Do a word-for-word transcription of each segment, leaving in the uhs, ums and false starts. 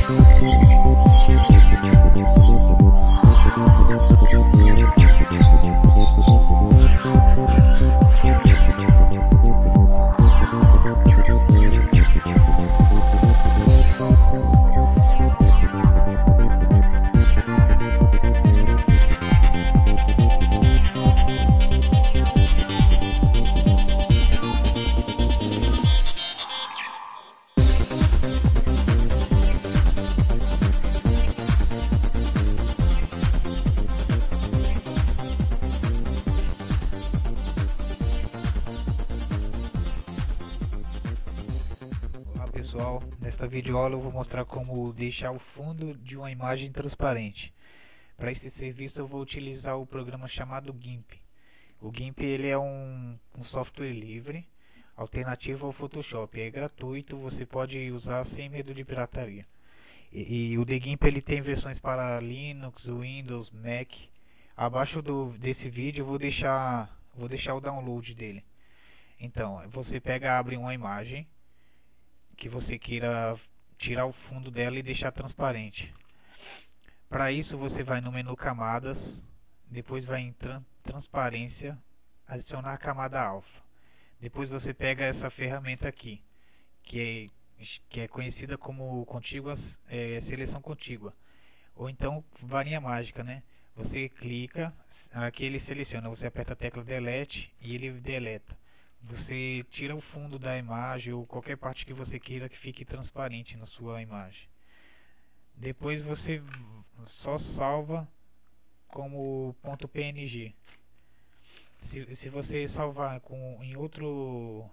Pessoal, nesta videoaula eu vou mostrar como deixar o fundo de uma imagem transparente. Para esse serviço eu vou utilizar o programa chamado GIMP. O GIMP ele é um, um software livre, alternativo ao Photoshop. É gratuito, você pode usar sem medo de pirataria. E, e o The GIMP ele tem versões para Linux, Windows, Mac. Abaixo do, desse vídeo eu vou deixar, vou deixar o download dele. Então, você pega, abre uma imagem que você queira tirar o fundo dela e deixar transparente. Para isso você vai no menu camadas, depois vai em tran transparência, adicionar a camada alfa. Depois você pega essa ferramenta aqui, que é, que é conhecida como contíguas, é, seleção contígua, ou então varinha mágica, né? Você clica, aqui ele seleciona, você aperta a tecla delete e ele deleta. Você tira o fundo da imagem ou qualquer parte que você queira que fique transparente na sua imagem. Depois você só salva como .png. Se, se você salvar com, em, outro,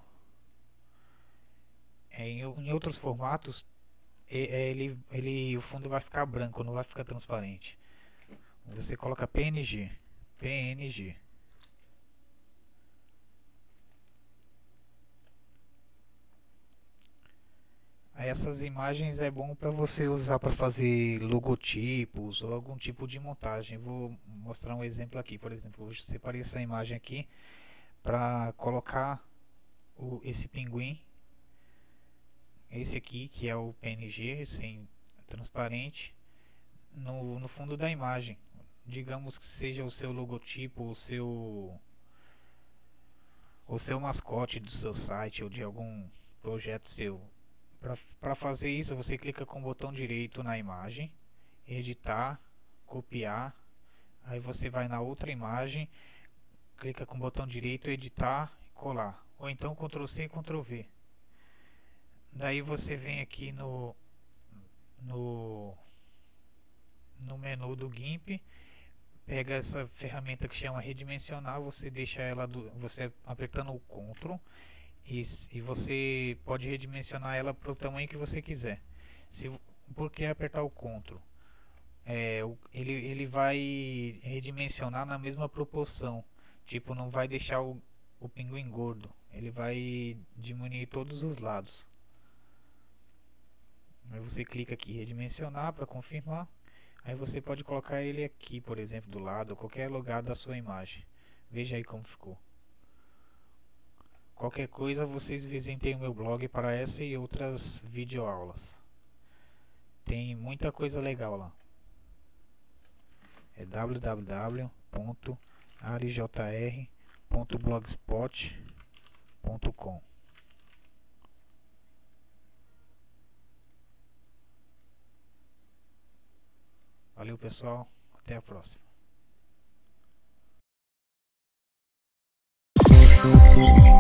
é, em, em outros formatos, ele, ele, o fundo vai ficar branco, não vai ficar transparente. Você coloca P N G. P N G. Essas imagens é bom para você usar para fazer logotipos ou algum tipo de montagem. Vou mostrar um exemplo aqui. Por exemplo, eu separei essa imagem aqui para colocar o, esse pinguim, esse aqui que é o P N G sem transparente, no, no fundo da imagem. Digamos que seja o seu logotipo, o seu o seu mascote do seu site ou de algum projeto seu. Para fazer isso, você clica com o botão direito na imagem, editar, copiar, aí você vai na outra imagem, clica com o botão direito, editar e colar, ou então control C e control V. Daí você vem aqui no, no, no menu do GIMP, pega essa ferramenta que chama redimensionar, você deixa ela, do, você apertando o control, E, e você pode redimensionar ela para o tamanho que você quiser. Se, por que apertar o control? É, ele, ele vai redimensionar na mesma proporção. Tipo, não vai deixar o, o pinguim gordo. Ele vai diminuir todos os lados. Aí você clica aqui em redimensionar para confirmar. Aí você pode colocar ele aqui, por exemplo, do lado, qualquer lugar da sua imagem. Veja aí como ficou. Qualquer coisa, vocês visitem o meu blog para essa e outras videoaulas. Tem muita coisa legal lá. É w w w ponto ari j r ponto blogspot ponto com. Valeu, pessoal. Até a próxima.